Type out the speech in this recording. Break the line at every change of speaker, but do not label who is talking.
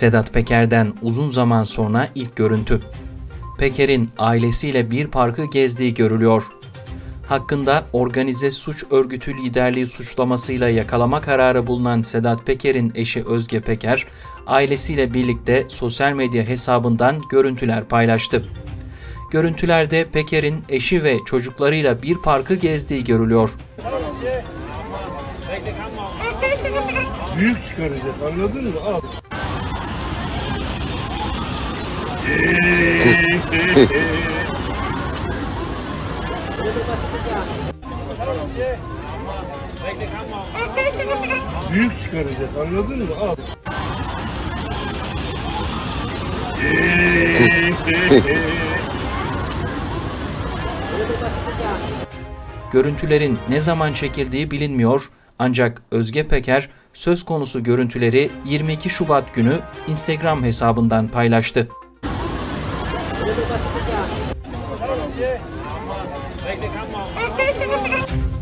Sedat Peker'den uzun zaman sonra ilk görüntü. Peker'in ailesiyle bir parkı gezdiği görülüyor. Hakkında organize suç örgütü liderliği suçlamasıyla yakalama kararı bulunan Sedat Peker'in eşi Özge Peker, ailesiyle birlikte sosyal medya hesabından görüntüler paylaştı. Görüntülerde Peker'in eşi ve çocuklarıyla bir parkı gezdiği görülüyor.
Büyük çıkaracak, anladın mı? Al. Büyük çıkaracak, anladın mı? Al.
Görüntülerin ne zaman çekildiği bilinmiyor ancak Özge Peker söz konusu görüntüleri 22 Şubat günü Instagram hesabından paylaştı.
Bekle,